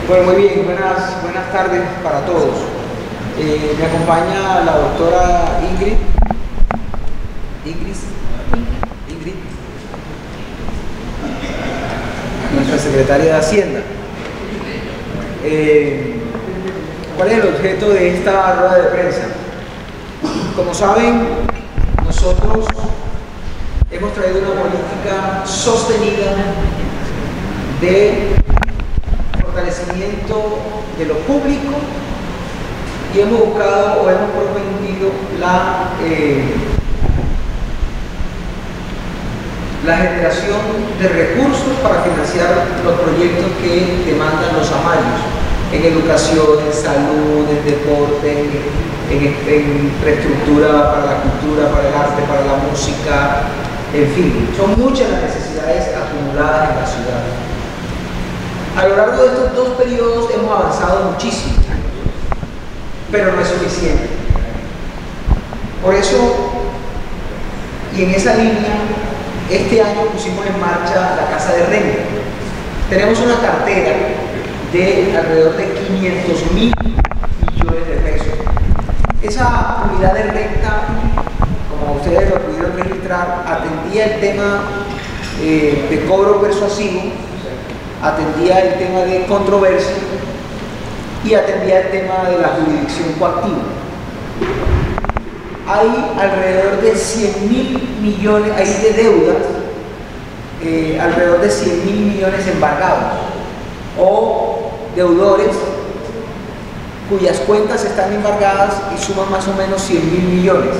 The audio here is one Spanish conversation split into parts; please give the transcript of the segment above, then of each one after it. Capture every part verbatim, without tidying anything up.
Bueno, muy bien, buenas, buenas tardes para todos. Eh, me acompaña la doctora Ingrid. Ingrid. Ingrid. Nuestra secretaria de Hacienda. Eh, ¿Cuál es el objeto de esta rueda de prensa? Como saben, nosotros hemos traído una política sostenida de fortalecimiento de lo público y hemos buscado o hemos propendido la, eh, la generación de recursos para financiar los proyectos que demandan los amarios en educación, en salud, en deporte, en, en, en infraestructura para la cultura, para el arte, para la música, en fin, son muchas las necesidades acumuladas en la ciudad. A lo largo de estos dos periodos hemos avanzado muchísimo, pero no es suficiente. Por eso, y en esa línea, este año pusimos en marcha la Casa de Renta. Tenemos una cartera de alrededor de quinientos mil millones de pesos. Esa unidad de renta, como ustedes lo pudieron registrar, atendía el tema eh, de cobro persuasivo, atendía el tema de controversia y atendía el tema de la jurisdicción coactiva. Hay alrededor de cien mil millones, hay de deudas, eh, alrededor de cien mil millones embargados o deudores cuyas cuentas están embargadas y suman más o menos cien mil millones.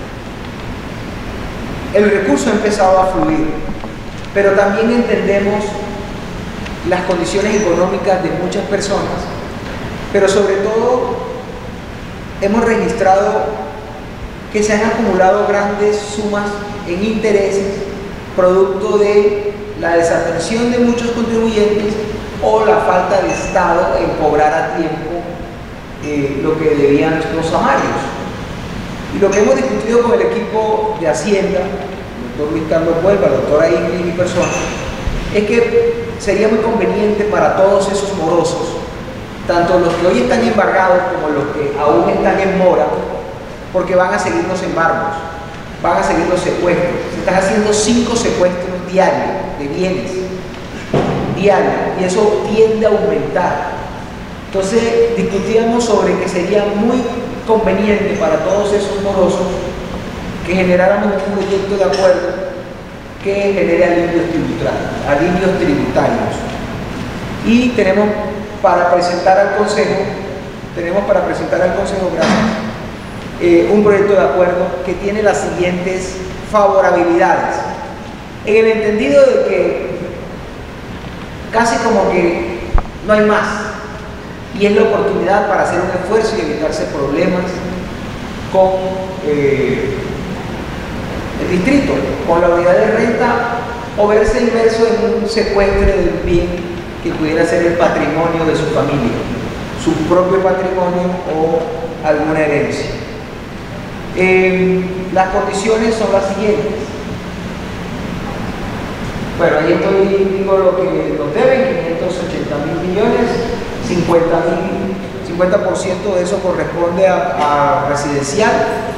El recurso ha empezado a fluir, pero también entendemos las condiciones económicas de muchas personas, pero sobre todo hemos registrado que se han acumulado grandes sumas en intereses producto de la desatención de muchos contribuyentes o la falta de Estado en cobrar a tiempo eh, lo que debían los amarios. Y lo que hemos discutido con el equipo de Hacienda, el doctor Luis Carlos Huelva, la doctora Ingrid y mi persona, es que sería muy conveniente para todos esos morosos, tanto los que hoy están embargados como los que aún están en mora, porque van a seguir los embargos, van a seguir los secuestros. Se están haciendo cinco secuestros diarios de bienes, diarios, y eso tiende a aumentar. Entonces discutíamos sobre que sería muy conveniente para todos esos morosos que generáramos un proyecto de acuerdo que genere alivios tributarios, alivios tributarios. Y tenemos para presentar al Consejo, tenemos para presentar al Consejo, gracias, eh, un proyecto de acuerdo que tiene las siguientes favorabilidades. En el entendido de que casi como que no hay más, y es la oportunidad para hacer un esfuerzo y evitarse problemas con eh, el distrito, con la unidad de renta, o verse inmerso en un secuestro de un bien que pudiera ser el patrimonio de su familia, su propio patrimonio o alguna herencia. Eh, las condiciones son las siguientes. Bueno, ahí estoy, digo lo que nos deben, quinientos ochenta mil millones, cincuenta por ciento de eso corresponde a, a residencial.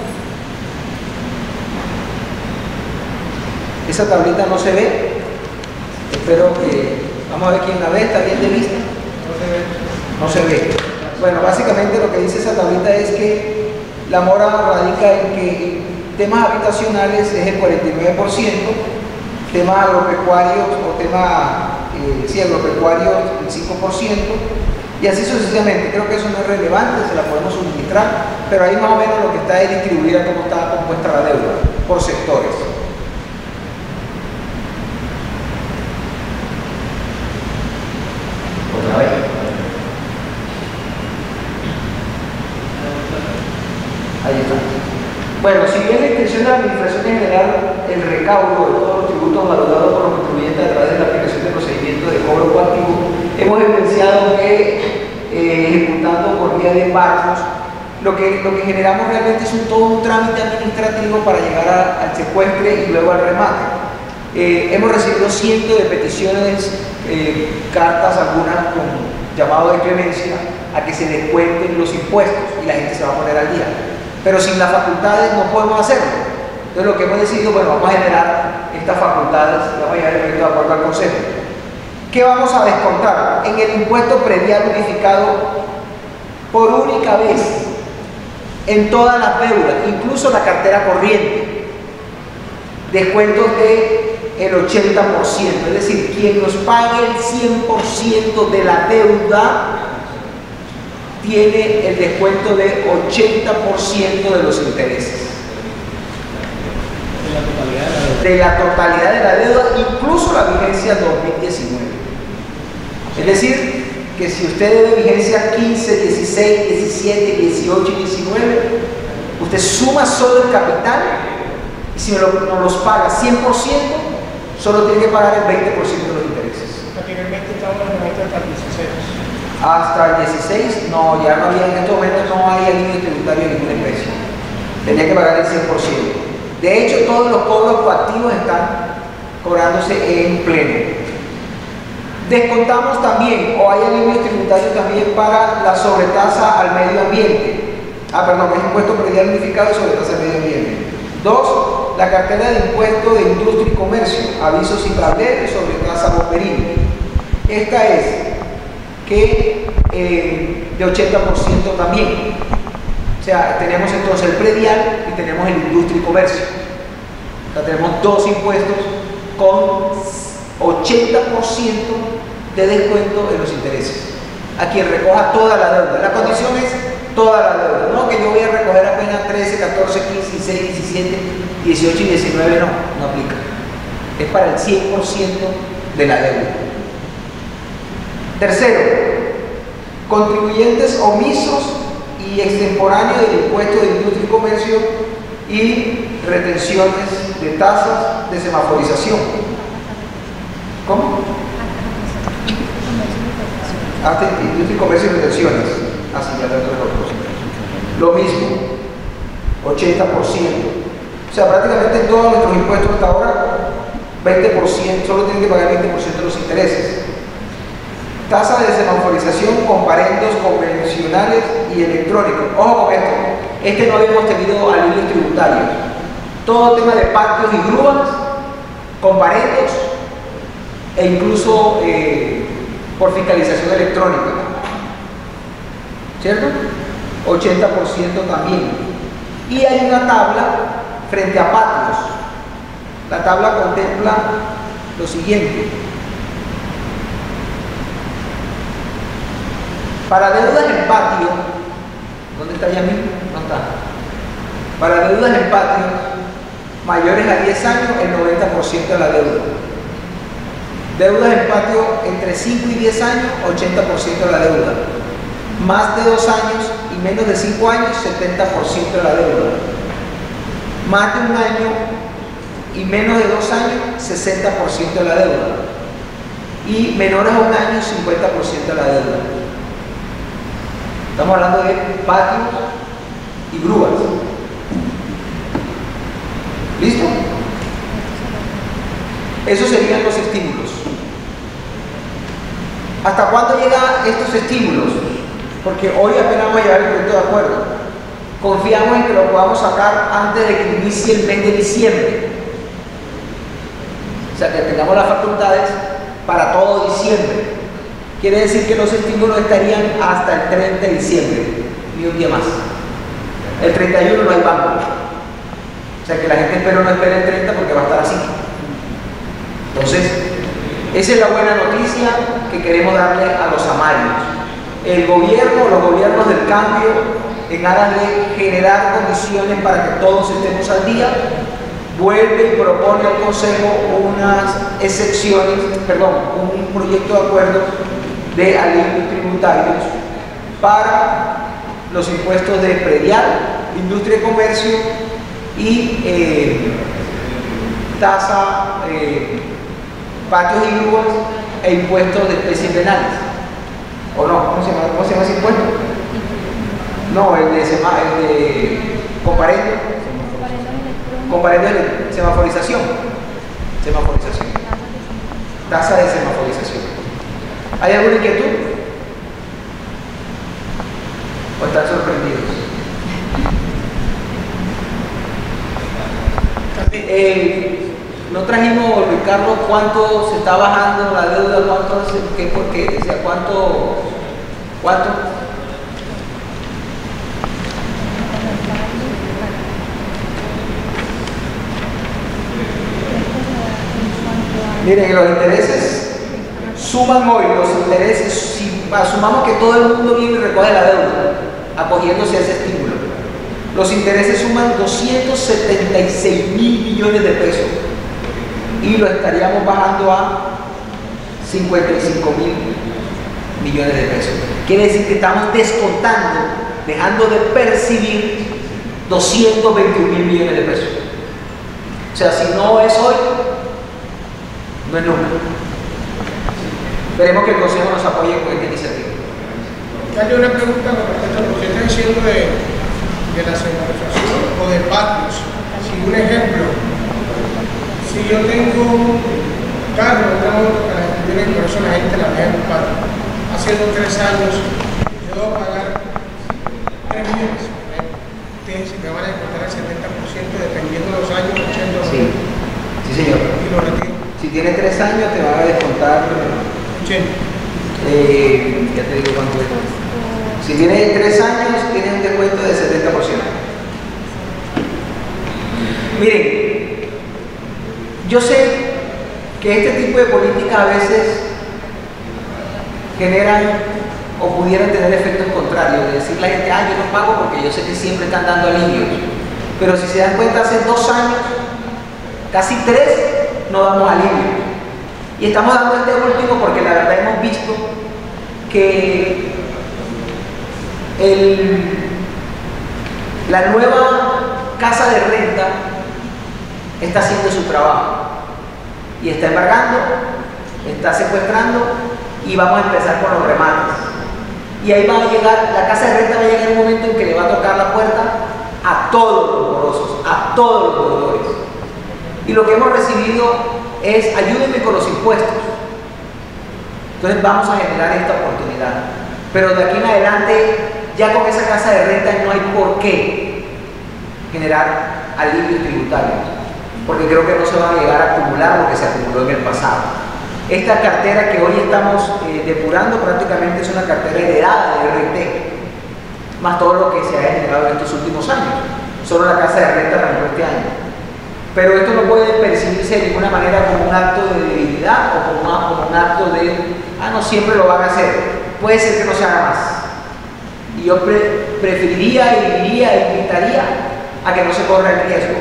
Esa tablita no se ve, espero que, vamos a ver quién la ve, está bien de vista, no se ve, no se ve. Bueno, básicamente lo que dice esa tablita es que la mora radica en que en temas habitacionales es el cuarenta y nueve por ciento, temas agropecuarios o temas, eh, sí, agropecuarios el cinco por ciento, y así sucesivamente. Creo que eso no es relevante, se la podemos suministrar, pero ahí más o menos lo que está es distribuida cómo está compuesta la deuda, por sectores. Otra vez. Ahí está. Bueno, si bien la intención de la Administración es generar el recaudo de todos los tributos valorados por los contribuyentes a través de la aplicación de procedimientos de cobro coactivo, hemos evidenciado que eh, ejecutando por vía de embargos, lo que, lo que generamos realmente es un, todo un trámite administrativo para llegar a, al secuestre y luego al remate. Eh, hemos recibido cientos de peticiones, eh, cartas, algunas con llamado de clemencia a que se descuenten los impuestos y la gente se va a poner al día. Pero sin las facultades no podemos hacerlo. Entonces lo que hemos decidido, bueno, vamos a generar estas facultades y vamos a llevar el proyecto de acuerdo al Consejo. ¿Qué vamos a descontar? En el impuesto predial unificado, por única vez, en todas las deudas, incluso la cartera corriente, descuentos de el ochenta por ciento, es decir, quien nos pague el cien por ciento de la deuda tiene el descuento de ochenta por ciento de los intereses. De la totalidad de la deuda, incluso la vigencia dos mil diecinueve. Es decir, que si usted debe vigencia quince, dieciséis, diecisiete, dieciocho y diecinueve, usted suma solo el capital y si nos lo, nos los paga cien por ciento, solo tiene que pagar el veinte por ciento de los intereses. Anteriormente estábamos en el hasta el dieciséis. Hasta el dieciséis, no, ya no había, en este momento no hay alivio tributario de ninguna especie. Tenía que pagar el cien por ciento. De hecho, todos los cobros coactivos están cobrándose en pleno. Descontamos también, o hay alivios tributarios también para la sobretasa al medio ambiente. Ah, perdón, es impuesto predial unificado y sobretasa al medio ambiente. Dos, la cartera de impuestos de industria y comercio, avisos y tableros y sobretasa bomberil. Esta es que eh, de ochenta por ciento también. O sea, tenemos entonces el predial y tenemos el industria y comercio. O sea, tenemos dos impuestos con ochenta por ciento de descuento en los intereses. A quien recoja toda la deuda. La condición es toda la deuda. No que yo voy a recoger apenas trece, catorce, quince, dieciséis, diecisiete, dieciocho y diecinueve. No, no aplica. Es para el cien por ciento de la deuda. Tercero, contribuyentes omisos y extemporáneos del impuesto de industria y comercio y retenciones de tasas de semaforización. ¿Cómo? Hasta industria y comercio y retenciones. Así ya lo otros. Lo mismo, ochenta por ciento. O sea, prácticamente todos nuestros impuestos hasta ahora, veinte por ciento, solo tienen que pagar veinte por ciento de los intereses. Tasa de semaforización, comparendos convencionales y electrónicos. Ojo con esto, este no habíamos tenido alivios tributarios. Todo tema de patios y grúas, comparendos e incluso eh, por fiscalización electrónica. ¿Cierto? ochenta por ciento también. Y hay una tabla frente a patios. La tabla contempla lo siguiente. Para deudas en patio, ¿dónde está Yamil? No está. Para deudas en patio mayores a diez años, el noventa por ciento de la deuda. Deudas en patio entre cinco y diez años, ochenta por ciento de la deuda. Más de dos años y menos de cinco años, setenta por ciento de la deuda. Más de un año y menos de dos años, sesenta por ciento de la deuda. Y menores a un año, cincuenta por ciento de la deuda. Estamos hablando de patios y grúas. ¿Listo? Esos serían los estímulos. ¿Hasta cuándo llegan estos estímulos? Porque hoy apenas vamos a llevar el proyecto de acuerdo. Confiamos en que lo podamos sacar antes de que inicie el mes de diciembre. O sea, que tengamos las facultades para todo diciembre. Quiere decir que los estímulos estarían hasta el treinta de diciembre, ni un día más. El treinta y uno no hay banco. O sea que la gente espera no espera el treinta porque va a estar así. Entonces, esa es la buena noticia que queremos darle a los amarios. El gobierno, los gobiernos del cambio, en aras de generar condiciones para que todos estemos al día, vuelve y propone al Consejo unas excepciones, perdón, un proyecto de acuerdo de alivios tributarios para los impuestos de predial, industria y comercio y eh, tasa, eh, patios y grúas e impuestos de especies penales. ¿O no? ¿Cómo se llama, ¿Cómo se llama ese impuesto? No, el de, sema, el de comparendo. Comparendo de semaforización. Semaforización. Tasa de semaforización. ¿Hay alguna inquietud? ¿O están sorprendidos? Eh, no trajimos, Ricardo, cuánto se está bajando la deuda, cuánto, qué, por qué, o sea, cuánto, cuánto. Miren, los intereses suman hoy, los intereses, si asumamos que todo el mundo viene y recoge la deuda, acogiéndose a ese estímulo, los intereses suman doscientos setenta y seis mil millones de pesos y lo estaríamos bajando a cincuenta y cinco mil millones de pesos. Quiere decir que estamos descontando, dejando de percibir doscientos veintiún mil millones de pesos. O sea, si no es hoy, no es nunca. Esperemos que el Consejo nos apoye con esta iniciativa. Hay una pregunta con respecto a lo que está diciendo de, de la centralización o de patios. Si un ejemplo, si yo tengo un carro, una moto que la gente tiene, por eso la gente la deja en un patio. Hace dos o tres años, yo debo pagar tres millones. Ustedes me van a descontar el setenta por ciento dependiendo de los años, ochenta o Sí, sí señor. y lo retiro. Si tienes tres años te van a descontar, ochenta. eh, ya te digo cuánto es. Si tienes tres años tienes un descuento del setenta por ciento. Miren, yo sé que este tipo de políticas a veces generan o pudieran tener efectos contrarios, de decir la gente, ah, yo no pago porque yo sé que siempre están dando alivios. Pero si se dan cuenta, hace dos años, casi tres, no damos alivio. Y estamos dando este último porque la verdad hemos visto que el, la nueva casa de renta está haciendo su trabajo y está embargando, está secuestrando y vamos a empezar con los remates. Y ahí va a llegar, la casa de renta va a llegar un momento en que le va a tocar la puerta a todos los morosos, a todos los deudores. Y lo que hemos recibido es, ayúdenme con los impuestos. Entonces vamos a generar esta oportunidad. Pero de aquí en adelante, ya con esa casa de renta no hay por qué generar alivios tributarios, porque creo que no se va a llegar a acumular lo que se acumuló en el pasado. Esta cartera que hoy estamos eh, depurando prácticamente es una cartera heredada de R T, más todo lo que se ha generado en estos últimos años. Solo la casa de renta arrancó este año. Pero esto no puede percibirse de ninguna manera como un acto de debilidad o como, una, como un acto de, ah, no, siempre lo van a hacer. Puede ser que no se haga más. Y yo pre preferiría y diría e invitaría a que no se corra el riesgo,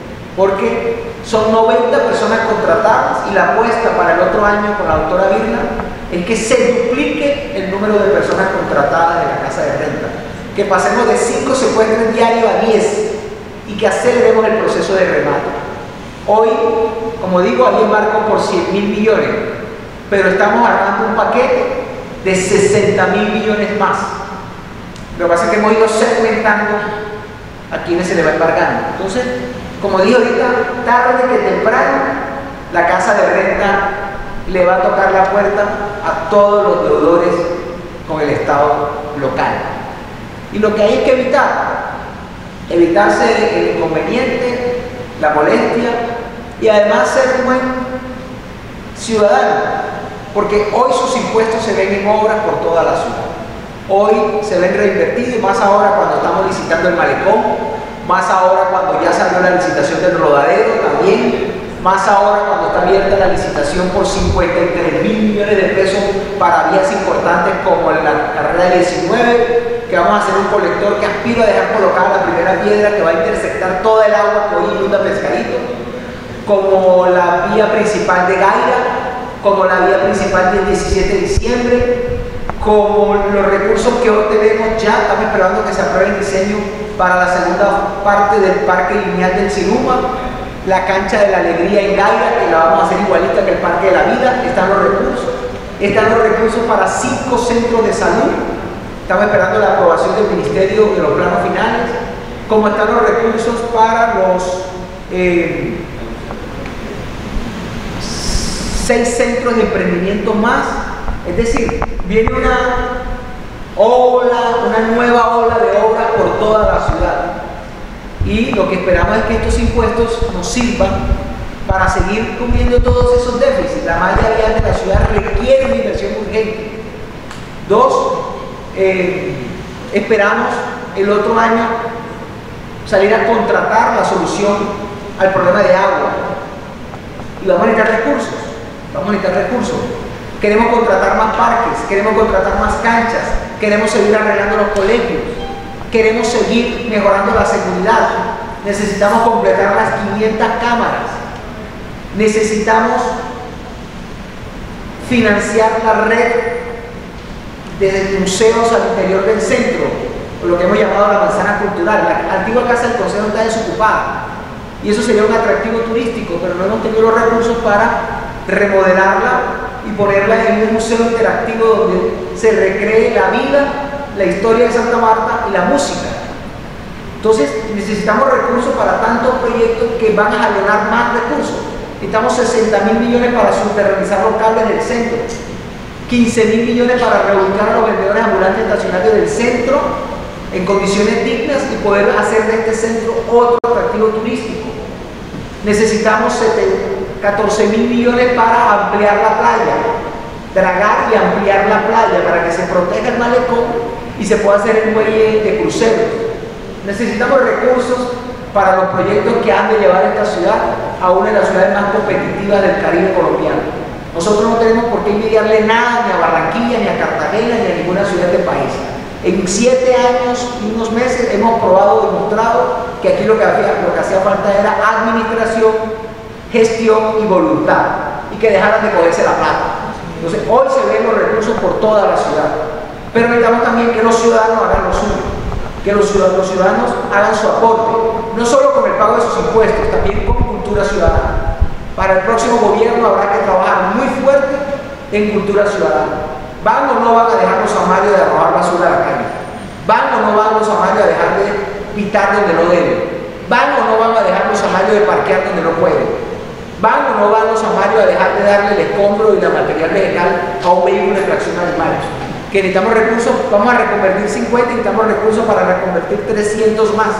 porque son noventa personas contratadas y la apuesta para el otro año con la doctora Virna es que se duplique el número de personas contratadas de la casa de renta, que pasemos de cinco secuestros diarios a diez y que aceleremos el proceso de remate. Hoy, como digo, hay embarco por cien mil millones, pero estamos armando un paquete de sesenta mil millones más. Lo que pasa es que hemos ido segmentando a quienes se le va embargando. Entonces, como dije ahorita, tarde que temprano, la casa de renta le va a tocar la puerta a todos los deudores con el Estado local. Y lo que hay es que evitar, evitarse el inconveniente, la molestia y además ser un buen ciudadano, porque hoy sus impuestos se ven en obras por toda la ciudad. Hoy se ven reinvertidos, más ahora cuando estamos licitando el malecón, más ahora cuando ya salió la licitación del rodadero también, más ahora cuando está abierta la licitación por cincuenta y tres mil millones de pesos para vías importantes como la carrera diecinueve, que vamos a hacer un colector que aspiro a dejar colocada la primera piedra que va a intersectar toda el agua que hoy inunda Pescadito, como la vía principal de Gaira, como la vía principal del diecisiete de diciembre, como los recursos que hoy tenemos ya, estamos esperando que se apruebe el diseño para la segunda parte del parque lineal del Siruma, la cancha de la alegría en Gaira, que la vamos a hacer igualita que el parque de la vida. Están los recursos, están los recursos para cinco centros de salud, estamos esperando la aprobación del Ministerio de los planos finales, como están los recursos para los eh, seis centros de emprendimiento más. Es decir, viene una ola, una nueva ola lo que esperamos es que estos impuestos nos sirvan para seguir cubriendo todos esos déficits. La malla vial de la ciudad requiere una inversión urgente. Dos, eh, esperamos el otro año salir a contratar la solución al problema de agua. Y vamos a necesitar recursos, vamos a necesitar recursos. Queremos contratar más parques, queremos contratar más canchas, queremos seguir arreglando los colegios, queremos seguir mejorando la seguridad. Necesitamos completar las quinientas cámaras. Necesitamos financiar la red de museos al interior del centro, lo que hemos llamado la manzana cultural. La antigua Casa del Consejo está desocupada y eso sería un atractivo turístico, pero no hemos tenido los recursos para remodelarla y ponerla en un museo interactivo donde se recree la vida, la historia de Santa Marta y la música. Entonces necesitamos recursos para tantos proyectos que van a jalonar más recursos. Necesitamos sesenta mil millones para subterranizar los cables del centro, quince mil millones para reubicar a los vendedores ambulantes estacionarios del centro en condiciones dignas y poder hacer de este centro otro atractivo turístico. Necesitamos catorce mil millones para ampliar la playa, dragar y ampliar la playa para que se proteja el malecón y se pueda hacer el muelle de cruceros. Necesitamos recursos para los proyectos que han de llevar esta ciudad a una de las ciudades más competitivas del Caribe colombiano. Nosotros no tenemos por qué envidiarle nada ni a Barranquilla, ni a Cartagena, ni a ninguna ciudad del país. En siete años y unos meses hemos probado, demostrado que aquí lo que hacía, lo que hacía falta era administración, gestión y voluntad, y que dejaran de cogerse la plata. Entonces, hoy se ven los recursos por toda la ciudad, pero necesitamos también que los ciudadanos hagan lo suyo, que los ciudadanos, los ciudadanos hagan su aporte, no solo con el pago de sus impuestos, también con cultura ciudadana. Para el próximo gobierno habrá que trabajar muy fuerte en cultura ciudadana. ¿Van o no van a dejar los amarios de arrojar basura a la calle? ¿Van o no van los amarios a dejar de pitar donde no deben? ¿Van o no van a dejar los amarios de parquear donde no pueden? ¿Van o no van los amarios a dejar de darle el escombro y la material vegetal a un vehículo de tracción a animales? Que necesitamos recursos, vamos a reconvertir cincuenta y necesitamos recursos para reconvertir trescientos más.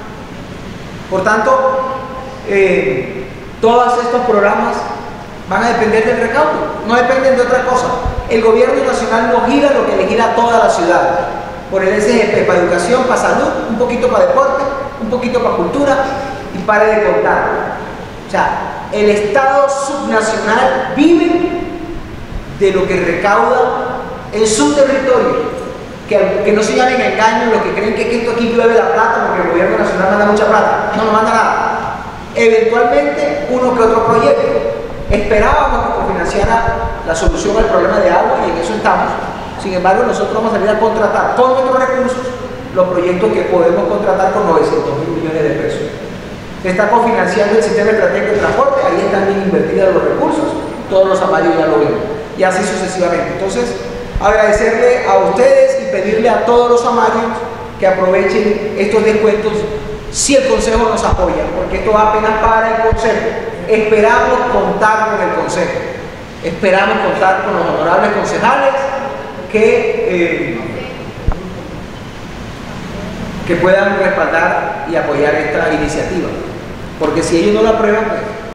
Por tanto, eh, todos estos programas van a depender del recaudo, no dependen de otra cosa. El gobierno nacional no gira lo que le gira a toda la ciudad. Por el S G P, para educación, para salud, un poquito para deporte, un poquito para cultura y pare de contar. O sea, el Estado subnacional vive de lo que recauda en su territorio. Que, que no se llamen engaños los que creen que, que esto aquí llueve la plata porque el gobierno nacional manda mucha plata. No, no manda nada. Eventualmente, uno que otro proyecto. Esperábamos que cofinanciara la solución al problema de agua y en eso estamos. Sin embargo, nosotros vamos a salir a contratar con nuestros recursos los proyectos que podemos contratar con novecientos mil millones de pesos. Se está cofinanciando el sistema estratégico de transporte, ahí están bien invertidos los recursos, todos los amarios ya lo ven, y así sucesivamente. Entonces, agradecerle a ustedes y pedirle a todos los amarios que aprovechen estos descuentos si el Consejo nos apoya, porque esto va apenas para el Consejo. Esperamos contar con el Consejo, esperamos contar con los honorables concejales que, eh, que puedan respaldar y apoyar esta iniciativa, porque si ellos no la aprueban, pues